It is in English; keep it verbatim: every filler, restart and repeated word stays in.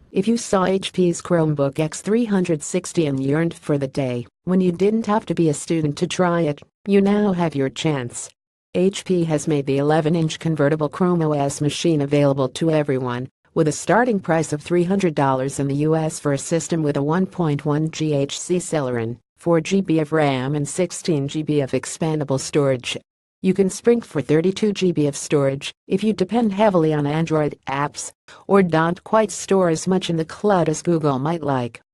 If you saw H P's Chromebook X three sixty and yearned for the day when you didn't have to be a student to try it, you now have your chance. H P has made the eleven inch convertible Chrome O S machine available to everyone, with a starting price of three hundred dollars in the U S for a system with a one point one gigahertz Celeron, four gigabytes of RAM and sixteen gigabytes of expandable storage. You can spring for thirty-two gigabytes of storage if you depend heavily on Android apps or don't quite store as much in the cloud as Google might like.